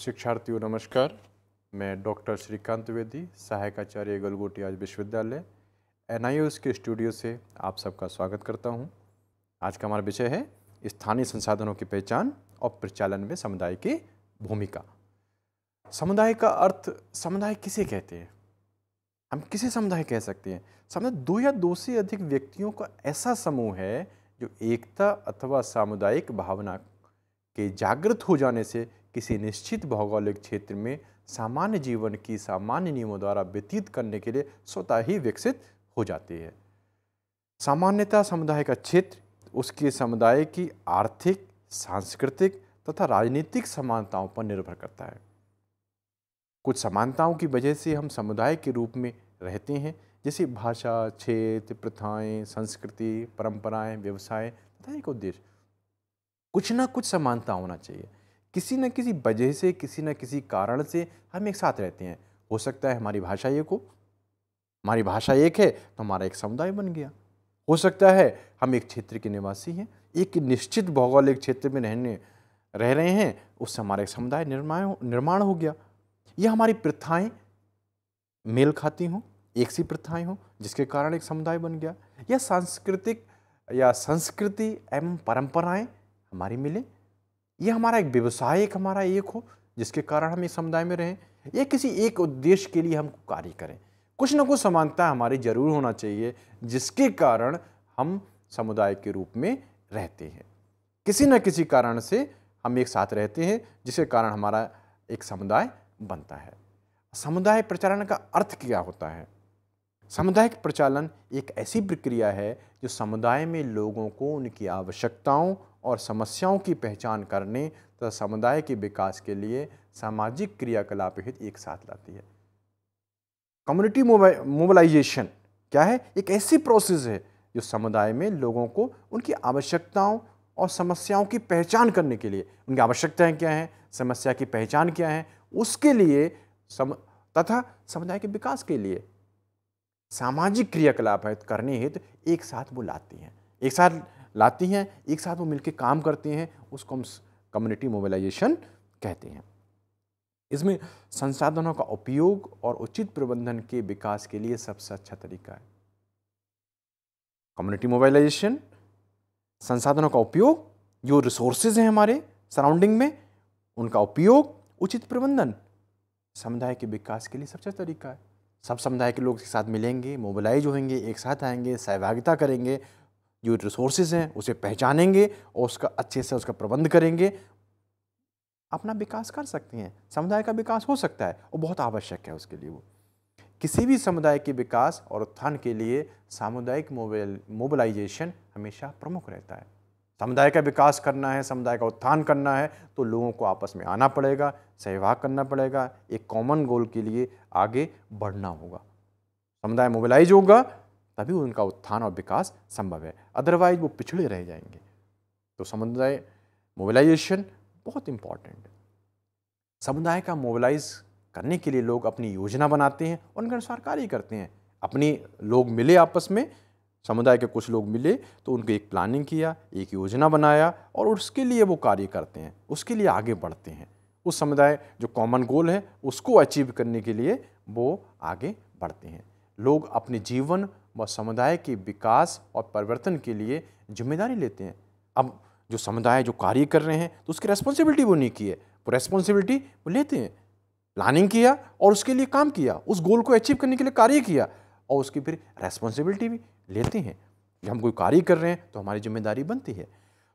शिक्षार्थियों नमस्कार। मैं डॉक्टर श्रीकांत द्विवेदी, सहायक आचार्य गलगोटी आज विश्वविद्यालय NIOS के स्टूडियो से आप सबका स्वागत करता हूं। आज का हमारा विषय है स्थानीय संसाधनों की पहचान और प्रचालन में समुदाय की भूमिका। समुदाय का अर्थ, समुदाय किसे कहते हैं? हम किसे समुदाय कह सकते हैं? समुदाय दो या दो से अधिक व्यक्तियों का ऐसा समूह है जो एकता अथवा सामुदायिक भावना के जागृत हो जाने से किसी निश्चित भौगोलिक क्षेत्र में सामान्य जीवन की सामान्य नियमों द्वारा व्यतीत करने के लिए स्वतः ही विकसित हो जाती है। सामान्यतः समुदाय का क्षेत्र उसके समुदाय की आर्थिक, सांस्कृतिक तथा राजनीतिक समानताओं पर निर्भर करता है। कुछ समानताओं की वजह से हम समुदाय के रूप में रहते हैं, जैसे भाषा, क्षेत्र, प्रथाएं, संस्कृति, परंपराएं, व्यवसाय तथा एक उद्देश्य। कुछ ना कुछ समानता होना चाहिए। किसी न किसी वजह से, किसी न किसी कारण से हम एक साथ रहते हैं। हो सकता है हमारी भाषा एक हो, हमारी भाषा एक है तो हमारा एक समुदाय बन गया। हो सकता है हम एक क्षेत्र के निवासी हैं, एक निश्चित भौगोलिक क्षेत्र में रह रहे हैं, उससे हमारा एक समुदाय निर्माण हो गया। यह हमारी प्रथाएं मेल खाती हों, एक सी प्रथाएं हों, जिसके कारण एक समुदाय बन गया। या सांस्कृतिक या संस्कृति एवं परंपराएं हमारी मिले। यह हमारा एक व्यवसाय एक हमारा एक हो, जिसके कारण हम इस समुदाय में रहें, या किसी एक उद्देश्य के लिए हम कार्य करें। कुछ न कुछ समानता हमारी जरूर होना चाहिए, जिसके कारण हम समुदाय के रूप में रहते हैं। किसी न किसी कारण से हम एक साथ रहते हैं, जिसके कारण हमारा एक समुदाय बनता है। समुदाय प्रचालन का अर्थ क्या होता है? सामुदायिक प्रचालन एक ऐसी प्रक्रिया है जो समुदाय में लोगों को उनकी आवश्यकताओं और समस्याओं की पहचान करने तथा समुदाय के विकास के लिए सामाजिक क्रियाकलाप हेतु एक साथ लाती है। कम्युनिटी मोबिलाइजेशन क्या है? एक ऐसी प्रोसेस है जो समुदाय में लोगों को उनकी आवश्यकताओं और समस्याओं की पहचान करने के लिए, उनकी आवश्यकताएं क्या हैं, समस्या की पहचान क्या है, उसके लिए तथा समुदाय के विकास के लिए सामाजिक क्रियाकलाप करने हेतु एक साथ वो लाती हैं, एक साथ वो मिलकर काम करते हैं। उसको हम कम्युनिटी मोबिलाइजेशन कहते हैं। इसमें संसाधनों का उपयोग और उचित प्रबंधन के विकास के लिए सबसे अच्छा तरीका है कम्युनिटी मोबिलाइजेशन। संसाधनों का उपयोग, जो रिसोर्सेज हैं हमारे सराउंडिंग में, उनका उपयोग, उचित प्रबंधन समुदाय के विकास के लिए सबसे अच्छा तरीका है। सब समुदाय के लोग एक साथ मिलेंगे, मोबिलाइज होंगे, एक साथ आएंगे, सहभागिता करेंगे, जो रिसोर्सेज हैं उसे पहचानेंगे और उसका अच्छे से उसका प्रबंध करेंगे, अपना विकास कर सकते हैं। समुदाय का विकास हो सकता है और बहुत आवश्यक है उसके लिए। वो किसी भी समुदाय के विकास और उत्थान के लिए सामुदायिक मोबिलाइजेशन हमेशा प्रमुख रहता है। समुदाय का विकास करना है, समुदाय का उत्थान करना है, तो लोगों को आपस में आना पड़ेगा, सहयोग करना पड़ेगा, एक कॉमन गोल के लिए आगे बढ़ना होगा। समुदाय मोबिलाइज होगा तभी उनका उत्थान और विकास संभव है, अदरवाइज वो पिछड़े रह जाएंगे। तो समुदाय मोबिलाइजेशन बहुत इंपॉर्टेंट है। समुदाय का मोबिलाइज करने के लिए लोग अपनी योजना बनाते हैं, उनके अनुसार कार्य करते हैं। अपनी लोग मिले आपस में, समुदाय के कुछ लोग मिले तो उनको एक प्लानिंग किया, एक योजना बनाया और उसके लिए वो कार्य करते हैं, उसके लिए आगे बढ़ते हैं। उस समुदाय जो कॉमन गोल है उसको अचीव करने के लिए वो आगे बढ़ते हैं। लोग अपने जीवन व समुदाय के विकास और परिवर्तन के लिए जिम्मेदारी लेते हैं। अब जो समुदाय जो कार्य कर रहे हैं तो उसकी रेस्पॉन्सिबिलिटी वो नहीं की है, वो रेस्पॉन्सिबिलिटी वो लेते हैं। प्लानिंग किया और उसके लिए काम किया, उस गोल को अचीव करने के लिए कार्य किया और उसकी फिर रेस्पॉन्सिबिलिटी भी लेते हैं। जब हम कोई कार्य कर रहे हैं तो हमारी जिम्मेदारी बनती है।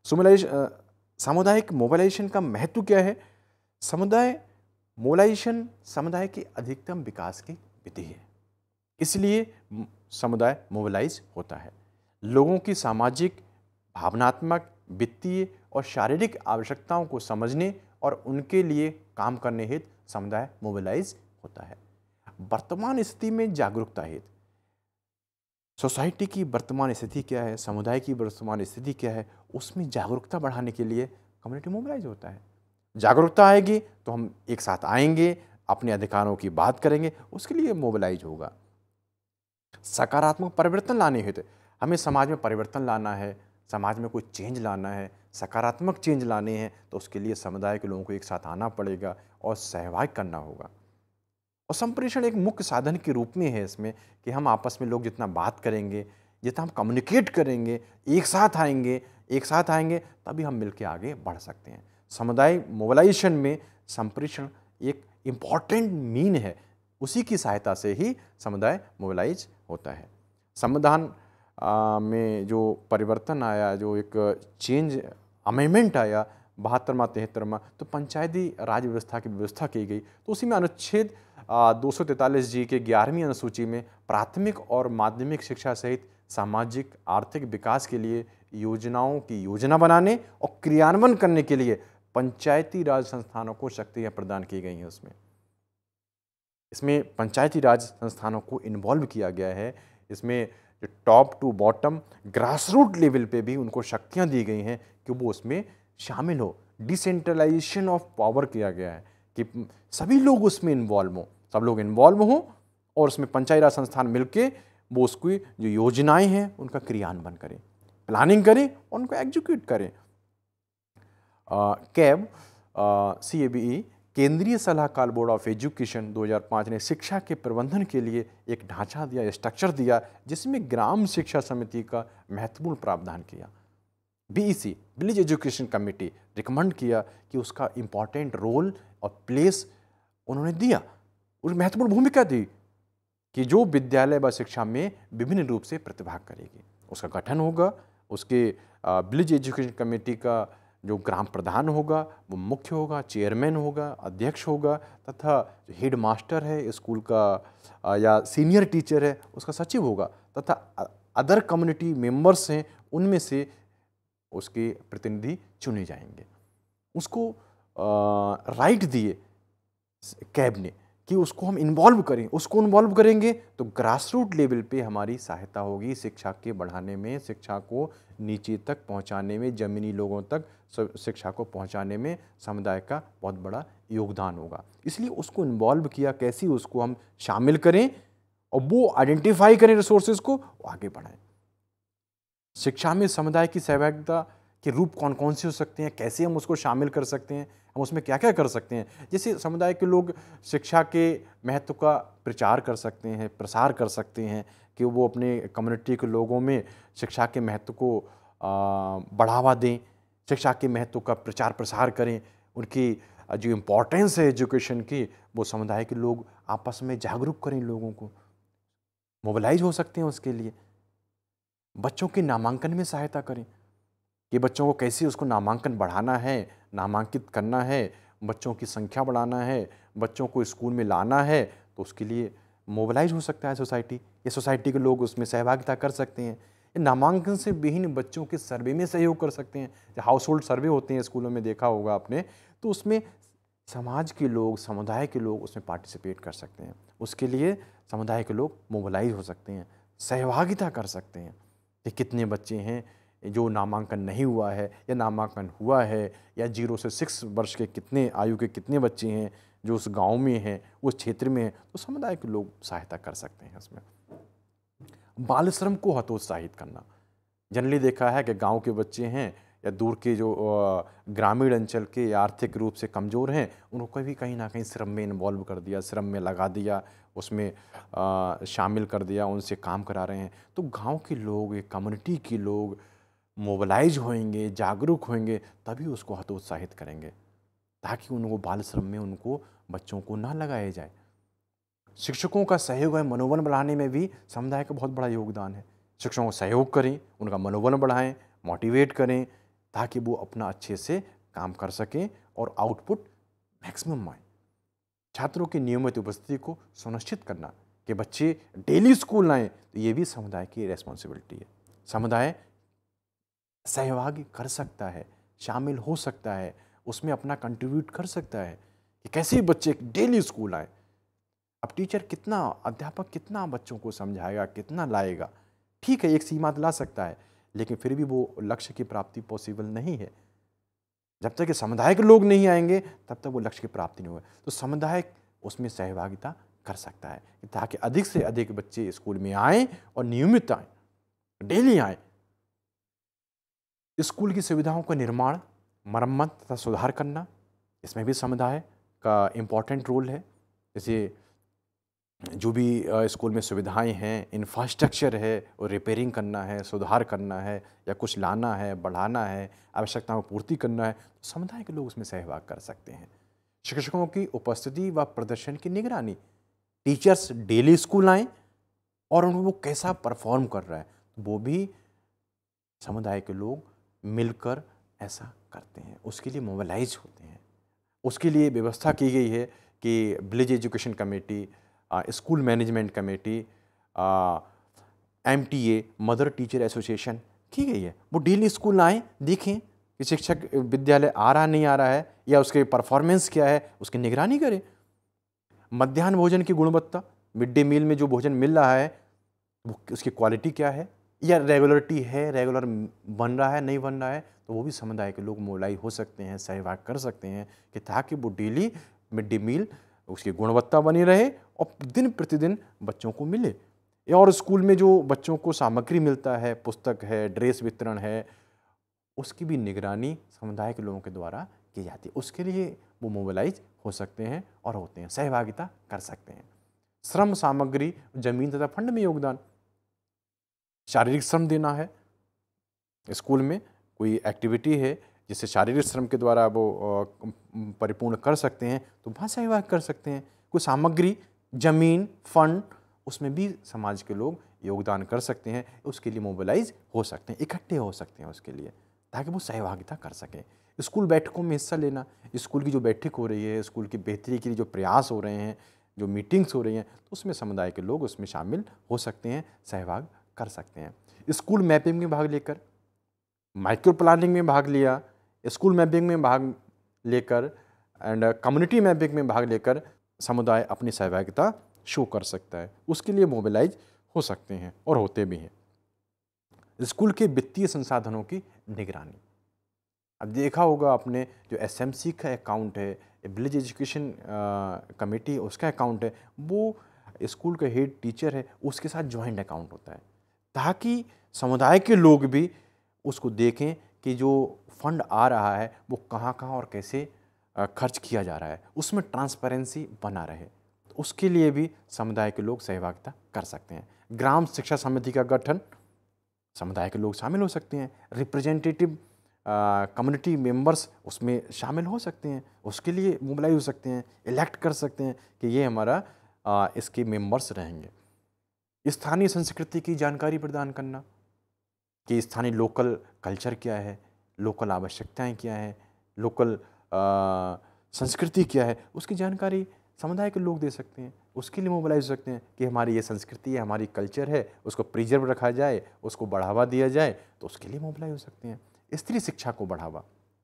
सामुदायिक मोबिलाइजेशन का महत्व क्या है? समुदाय मोबिलाइजेशन समुदाय के अधिकतम विकास की विधि है, इसलिए समुदाय मोबिलाइज होता है। लोगों की सामाजिक, भावनात्मक, वित्तीय और शारीरिक आवश्यकताओं को समझने और उनके लिए काम करने हेतु समुदाय मोबिलाइज होता है। वर्तमान स्थिति में जागरूकता हेतु सोसाइटी की वर्तमान स्थिति क्या है, समुदाय की वर्तमान स्थिति क्या है, उसमें जागरूकता बढ़ाने के लिए कम्युनिटी मोबिलाइज होता है। जागरूकता आएगी तो हम एक साथ आएंगे, अपने अधिकारों की बात करेंगे, उसके लिए मोबिलाइज होगा। सकारात्मक परिवर्तन लाने हेतु हमें समाज में परिवर्तन लाना है, समाज में कोई चेंज लाना है, सकारात्मक चेंज लाने हैं, तो उसके लिए समुदाय के लोगों को एक साथ आना पड़ेगा और सहभाग करना होगा। और संप्रेषण एक मुख्य साधन के रूप में है इसमें कि हम आपस में लोग जितना बात करेंगे, जितना हम कम्युनिकेट करेंगे, एक साथ आएंगे तभी हम मिलकर आगे बढ़ सकते हैं। समुदाय मोबिलाइजेशन में संप्रेषण एक इम्पॉर्टेंट मीन है, उसी की सहायता से ही समुदाय मोबिलाइज होता है। संविधान में जो परिवर्तन आया, जो एक चेंज अमेंडमेंट आया 72वां 73वां, तो पंचायती राज व्यवस्था की व्यवस्था की गई। तो उसी में अनुच्छेद 243 जी के 11वीं अनुसूची में प्राथमिक और माध्यमिक शिक्षा सहित सामाजिक आर्थिक विकास के लिए योजनाओं की योजना बनाने और क्रियान्वयन करने के लिए पंचायती राज संस्थानों को शक्तियाँ प्रदान की गई हैं। इसमें पंचायती राज संस्थानों को इन्वॉल्व किया गया है। इसमें जो top to bottom grass root level पे भी उनको शक्तियाँ दी गई हैं कि वो उसमें शामिल हो। डिसेंट्रलाइजेशन ऑफ पावर किया गया है कि सभी लोग उसमें इन्वॉल्व हों, सब लोग इन्वॉल्व हों और उसमें पंचायती राज संस्थान मिलके वो उसकी जो योजनाएं हैं उनका क्रियान्वयन करें, प्लानिंग करें और उनको एग्जीक्यूट करें। कैब CABE केंद्रीय सलाहकार बोर्ड ऑफ एजुकेशन 2005 ने शिक्षा के प्रबंधन के लिए एक ढांचा दिया, स्ट्रक्चर दिया, जिसमें ग्राम शिक्षा समिति का महत्वपूर्ण प्रावधान किया। BEC village education committee recommend किया कि उसका इम्पॉर्टेंट रोल और प्लेस उन्होंने दिया और महत्वपूर्ण भूमिका दी कि जो विद्यालय व शिक्षा में विभिन्न रूप से प्रतिभाग करेगी। उसका गठन होगा, उसके विलेज एजुकेशन कमेटी का जो ग्राम प्रधान होगा वो मुख्य होगा, चेयरमैन होगा, अध्यक्ष होगा तथा जो हेड मास्टर है स्कूल का या सीनियर टीचर है उसका सचिव होगा तथा अदर कम्युनिटी मेंबर्स हैं उनमें से उसके प्रतिनिधि चुने जाएंगे। उसको राइट दिए कैब ने कि उसको हम इन्वॉल्व करें, उसको इन्वॉल्व करेंगे तो ग्रास रूट लेवल पे हमारी सहायता होगी शिक्षा के बढ़ाने में, शिक्षा को नीचे तक पहुंचाने में, ज़मीनी लोगों तक शिक्षा को पहुंचाने में समुदाय का बहुत बड़ा योगदान होगा। इसलिए उसको इन्वॉल्व किया, कैसे उसको हम शामिल करें और वो आइडेंटिफाई करें रिसोर्सेज को, आगे बढ़ाएं। शिक्षा में समुदाय की सहभागिता के रूप कौन कौन से हो सकते हैं, कैसे हम उसको शामिल कर सकते हैं, हम उसमें क्या क्या कर सकते हैं। जैसे समुदाय के लोग शिक्षा के महत्व का प्रचार कर सकते हैं, प्रसार कर सकते हैं कि वो अपने कम्युनिटी के लोगों में शिक्षा के महत्व को बढ़ावा दें, शिक्षा के महत्व का प्रचार प्रसार करें, उनकी जो इम्पोर्टेंस है एजुकेशन की वो समुदाय के लोग आपस में जागरूक करें, लोगों को मोबिलाइज हो सकते हैं उसके लिए। बच्चों के नामांकन में सहायता करें कि बच्चों को कैसे उसको नामांकन बढ़ाना है, नामांकित करना है, बच्चों की संख्या बढ़ाना है, बच्चों को स्कूल में लाना है, तो उसके लिए मोबिलाइज हो सकता है सोसाइटी। ये सोसाइटी के लोग उसमें सहभागिता कर सकते हैं। नामांकन से विहीन बच्चों के सर्वे में सहयोग कर सकते हैं। जो हाउस होल्ड सर्वे होते हैं स्कूलों में, देखा होगा आपने, तो उसमें समाज के लोग, समुदाय के लोग उसमें पार्टिसिपेट कर सकते हैं। उसके लिए समुदाय के लोग मोबिलाइज हो सकते हैं, सहभागिता कर सकते हैं कि कितने बच्चे हैं जो नामांकन नहीं हुआ है या नामांकन हुआ है, या 0 से 6 वर्ष के कितने आयु के कितने बच्चे हैं जो उस गांव में हैं, उस क्षेत्र में हैं, तो समुदाय के लोग सहायता कर सकते हैं उसमें। बाल श्रम को हतोत्साहित करना। जनरली देखा है कि गांव के बच्चे हैं या दूर के जो ग्रामीण अंचल के आर्थिक रूप से कमज़ोर हैं, उनको कभी कहीं ना कहीं श्रम में इन्वॉल्व कर दिया, श्रम में लगा दिया, उसमें शामिल कर दिया, उनसे काम करा रहे हैं। तो गांव के लोग, कम्युनिटी के लोग मोबिलाइज होंगे, जागरूक होंगे, तभी उसको हतोत्साहित करेंगे ताकि उनको बाल श्रम में उनको बच्चों को ना लगाया जाए। शिक्षकों का सहयोग है, मनोबल बढ़ाने में भी समुदाय का बहुत बड़ा योगदान है। शिक्षकों को सहयोग करें, उनका मनोबल बढ़ाएं, मोटिवेट करें ताकि वो अपना अच्छे से काम कर सकें और आउटपुट मैक्सिमम आए। छात्रों की नियमित उपस्थिति को सुनिश्चित करना कि बच्चे डेली स्कूल आएँ, तो ये भी समुदाय की रिस्पॉन्सिबिलिटी है। समुदाय सहभागी कर सकता है, शामिल हो सकता है, उसमें अपना कंट्रीब्यूट कर सकता है कि कैसे बच्चे डेली स्कूल आए। अब टीचर कितना, अध्यापक कितना बच्चों को समझाएगा, कितना लाएगा, ठीक है एक सीमा ला सकता है, लेकिन फिर भी वो लक्ष्य की प्राप्ति पॉसिबल नहीं है। जब तक कि समुदाय के लोग नहीं आएंगे तब तक वो लक्ष्य की प्राप्ति नहीं होगी। तो समुदाय उसमें सहभागिता कर सकता है ताकि अधिक से अधिक बच्चे स्कूल में आएँ और नियमित आएँ, डेली आएँ। स्कूल की सुविधाओं का निर्माण, मरम्मत तथा सुधार करना, इसमें भी समुदाय का इम्पॉर्टेंट रोल है। जैसे जो भी स्कूल में सुविधाएं हैं, इंफ्रास्ट्रक्चर है, और रिपेयरिंग करना है, सुधार करना है, या कुछ लाना है, बढ़ाना है, आवश्यकताओं की पूर्ति करना है, तो समुदाय के लोग उसमें सहभाग कर सकते हैं। शिक्षकों की उपस्थिति व प्रदर्शन की निगरानी, टीचर्स डेली स्कूल आएँ और वो कैसा परफॉर्म कर रहा है, वो भी समुदाय के लोग मिलकर ऐसा करते हैं, उसके लिए मोबिलाइज होते हैं। उसके लिए व्यवस्था की गई है कि village education committee, school management committee, MTA, mother teacher association की गई है। वो डेली स्कूल आएँ, देखें कि शिक्षक विद्यालय आ रहा नहीं आ रहा है, या उसके परफॉर्मेंस क्या है, उसकी निगरानी करें। मध्याह्न भोजन की गुणवत्ता, मिड डे मील में जो भोजन मिल रहा है वो उसकी क्वालिटी क्या है, या रेगुलरिटी है, रेगुलर बन रहा है, नहीं बन रहा है, तो वो भी समुदाय के लोग मोबिलाइज हो सकते हैं, सहभाग कर सकते हैं कि ताकि वो डेली मिड डे मील उसकी गुणवत्ता बनी रहे और दिन प्रतिदिन बच्चों को मिले। और स्कूल में जो बच्चों को सामग्री मिलता है, पुस्तक है, ड्रेस वितरण है, उसकी भी निगरानी समुदाय के लोगों के द्वारा की जाती है। उसके लिए वो मोबिलाइज हो सकते हैं और होते हैं, सहभागिता कर सकते हैं। श्रम सामग्री, जमीन तथा फंड में योगदान, शारीरिक श्रम देना है। स्कूल में कोई एक्टिविटी है जिसे शारीरिक श्रम के द्वारा वो परिपूर्ण कर सकते हैं, तो वहाँ सहभाग कर सकते हैं। कोई सामग्री, जमीन, फंड, उसमें भी समाज के लोग योगदान कर सकते हैं, उसके लिए मोबिलाइज हो सकते हैं, इकट्ठे हो सकते हैं उसके लिए, ताकि वो सहभागिता कर सकें। स्कूल बैठकों में हिस्सा लेना, स्कूल की जो बैठक हो रही है, स्कूल की बेहतरी के लिए जो प्रयास हो रहे हैं, जो मीटिंग्स हो रही हैं, तो उसमें समुदाय के लोग उसमें शामिल हो सकते हैं, सहभाग कर सकते हैं। स्कूल मैपिंग में भाग लेकर, माइक्रो प्लानिंग में भाग लिया, स्कूल मैपिंग में भाग लेकर एंड कम्युनिटी मैपिंग में भाग लेकर समुदाय अपनी सहभागिता शो कर सकता है, उसके लिए मोबिलाइज हो सकते हैं और होते भी हैं। स्कूल के वित्तीय संसाधनों की निगरानी, अब देखा होगा आपने जो SMC का अकाउंट है, विलेज एजुकेशन कमेटी उसका अकाउंट है, वो स्कूल का हेड टीचर है उसके साथ ज्वाइंट अकाउंट होता है, ताकि समुदाय के लोग भी उसको देखें कि जो फंड आ रहा है वो कहाँ कहाँ और कैसे खर्च किया जा रहा है, उसमें ट्रांसपेरेंसी बना रहे। तो उसके लिए भी समुदाय के लोग सहभागिता कर सकते हैं। ग्राम शिक्षा समिति का गठन, समुदाय के लोग शामिल हो सकते हैं। रिप्रेजेंटेटिव कम्युनिटी मेंबर्स उसमें शामिल हो सकते हैं, उसके लिए मोबिलाइज हो सकते हैं, इलेक्ट कर सकते हैं कि ये हमारा इसके मेंबर्स रहेंगे। स्थानीय संस्कृति की जानकारी प्रदान करना कि स्थानीय लोकल कल्चर क्या है, लोकल आवश्यकताएं क्या हैं, लोकल संस्कृति क्या है, उसकी जानकारी समुदाय के लोग दे सकते हैं। उसके लिए मोबिलाइज हो सकते हैं कि हमारी ये संस्कृति है, हमारी कल्चर है, उसको प्रिजर्व रखा जाए, उसको बढ़ावा दिया जाए, तो उसके लिए मोबिलाइज हो सकते हैं। स्त्री शिक्षा को बढ़ावा,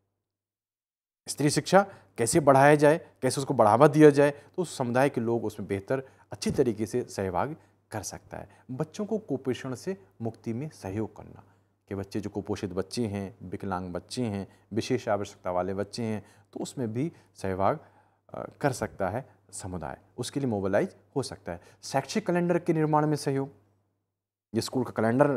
स्त्री शिक्षा कैसे बढ़ाया जाए, कैसे उसको बढ़ावा दिया जाए, तो उस समुदाय के लोग उसमें बेहतर अच्छी तरीके से सहभाग कर सकता है। बच्चों को कुपोषण से मुक्ति में सहयोग करना, कि बच्चे जो कुपोषित बच्चे हैं, विकलांग बच्चे हैं, विशेष आवश्यकता वाले बच्चे हैं, तो उसमें भी सहभाग कर सकता है समुदाय, उसके लिए मोबिलाइज हो सकता है। शैक्षिक कैलेंडर के निर्माण में सहयोग, ये स्कूल का कैलेंडर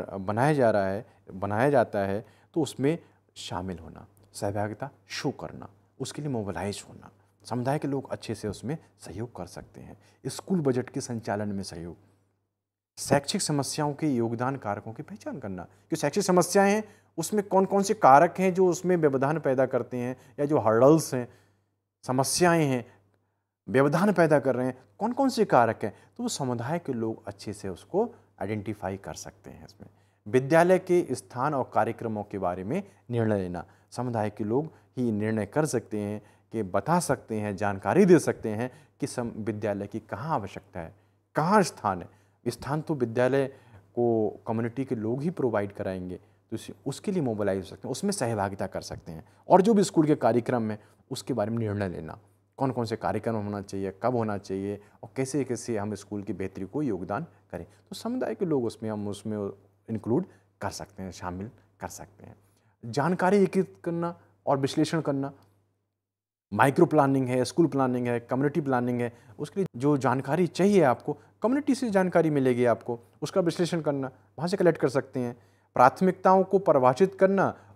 बनाया जाता है, तो उसमें शामिल होना, सहभागिता शो करना, उसके लिए मोबिलाइज होना, समुदाय के लोग अच्छे से उसमें सहयोग कर सकते हैं। स्कूल बजट के संचालन में सहयोग, शैक्षिक समस्याओं के योगदान कारकों की पहचान करना, कि शैक्षिक समस्याएं हैं उसमें कौन कौन से कारक हैं जो उसमें व्यवधान पैदा करते हैं, या जो हर्डल्स हैं, समस्याएं हैं, व्यवधान पैदा कर रहे हैं, कौन कौन से कारक हैं, तो वो समुदाय के लोग अच्छे से उसको आइडेंटिफाई कर सकते हैं। इसमें विद्यालय के स्थान और कार्यक्रमों के बारे में निर्णय लेना, समुदाय के लोग ही निर्णय कर सकते हैं, कि बता सकते हैं, जानकारी दे सकते हैं कि विद्यालय की कहाँ आवश्यकता है, कहाँ स्थान है। स्थान तो विद्यालय को कम्युनिटी के लोग ही प्रोवाइड कराएंगे, तो उसके लिए मोबिलाइज हो सकते हैं, उसमें सहभागिता कर सकते हैं। और जो भी स्कूल के कार्यक्रम है उसके बारे में निर्णय लेना, कौन कौन से कार्यक्रम होना चाहिए, कब होना चाहिए, और कैसे कैसे हम स्कूल की बेहतरी को योगदान करें, तो समुदाय के लोग हम उसमें इंक्लूड कर सकते हैं, शामिल कर सकते हैं। जानकारी एकत्रित करना और विश्लेषण करना, माइक्रो प्लानिंग है, स्कूल प्लानिंग है, कम्युनिटी प्लानिंग है, उसके लिए जो जानकारी चाहिए आपको कम्युनिटी से जानकारी मिलेगी आपको, उसका विश्लेषण करना, वहाँ से कलेक्ट कर सकते हैं। प्राथमिकताओं को परिभाषित करना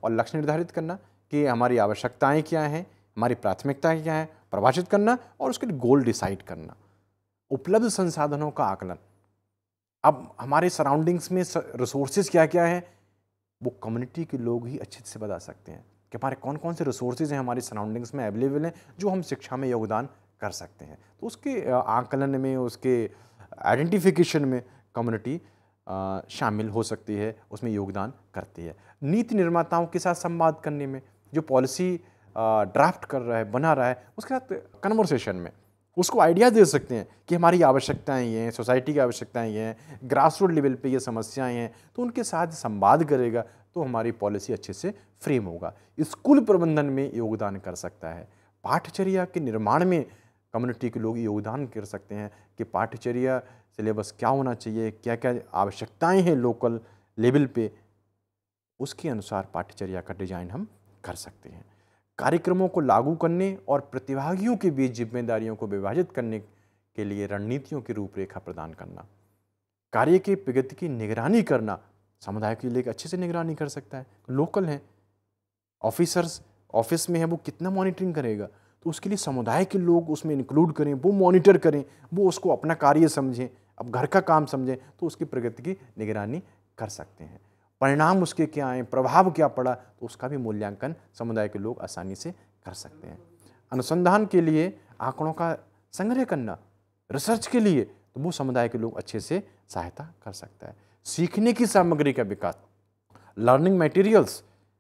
और लक्ष्य निर्धारित करना कि हमारी आवश्यकताएं क्या हैं, हमारी प्राथमिकताएं क्या हैं, परिभाषित करना और उसके लिए गोल डिसाइड करना। उपलब्ध संसाधनों का आकलन, अब हमारे सराउंडिंग्स में रिसोर्सेज क्या क्या हैं वो कम्युनिटी के लोग ही अच्छे से बता सकते हैं कि हमारे कौन कौन से रिसोर्सेज हैं हमारी सराउंडिंग्स में अवेलेबल हैं जो हम शिक्षा में योगदान कर सकते हैं। तो उसके आकलन में, उसके आइडेंटिफिकेशन में कम्युनिटी शामिल हो सकती है, उसमें योगदान करती है। नीति निर्माताओं के साथ संवाद करने में, जो पॉलिसी ड्राफ्ट कर रहा है, बना रहा है, उसके साथ कन्वर्सेशन में उसको आइडिया दे सकते हैं कि हमारी आवश्यकताएं ये हैं, सोसाइटी की आवश्यकताएं ये हैं, ग्रास रूट लेवल पे ये समस्याएं हैं, तो उनके साथ संवाद करेगा तो हमारी पॉलिसी अच्छे से फ्रेम होगा। स्कूल प्रबंधन में योगदान कर सकता है। पाठ्यचर्या के निर्माण में कम्युनिटी के लोग योगदान कर सकते हैं कि पाठ्यचर्या सिलेबस क्या होना चाहिए, क्या क्या आवश्यकताएं हैं लोकल लेवल पे, उसके अनुसार पाठ्यचर्या का डिजाइन हम कर सकते हैं। कार्यक्रमों को लागू करने और प्रतिभागियों के बीच जिम्मेदारियों को विभाजित करने के लिए रणनीतियों की रूपरेखा प्रदान करना। कार्य की प्रगति की निगरानी करना, समुदाय के लिए अच्छे से निगरानी कर सकता है। लोकल हैं, ऑफिसर्स ऑफिस में है, वो कितना मॉनिटरिंग करेगा, तो उसके लिए समुदाय के लोग उसमें इंक्लूड करें, वो मॉनिटर करें, वो उसको अपना कार्य समझें, अब घर का काम समझें, तो उसकी प्रगति की निगरानी कर सकते हैं। परिणाम उसके क्या आए, प्रभाव क्या पड़ा, तो उसका भी मूल्यांकन समुदाय के लोग आसानी से कर सकते हैं। अनुसंधान के लिए आंकड़ों का संग्रह करना, रिसर्च के लिए, तो वो समुदाय के लोग अच्छे से सहायता कर सकता है। सीखने की सामग्री का विकास, लर्निंग मटेरियल्स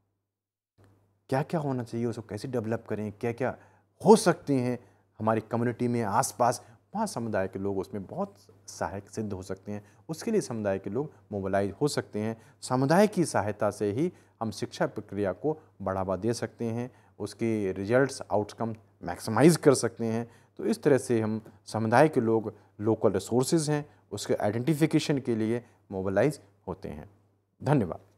क्या क्या होना चाहिए, उसको कैसे डेवलप करें, क्या क्या हो सकते हैं हमारी कम्युनिटी में आसपास, वहाँ समुदाय के लोग उसमें बहुत सहायक सिद्ध हो सकते हैं। उसके लिए समुदाय के लोग मोबिलाइज हो सकते हैं। समुदाय की सहायता से ही हम शिक्षा प्रक्रिया को बढ़ावा दे सकते हैं, उसके रिजल्ट्स, आउटकम मैक्सिमाइज कर सकते हैं। तो इस तरह से हम समुदाय के लोग लोकल रिसोर्सेज हैं उसके आइडेंटिफिकेशन के लिए मोबिलाइज होते हैं। धन्यवाद।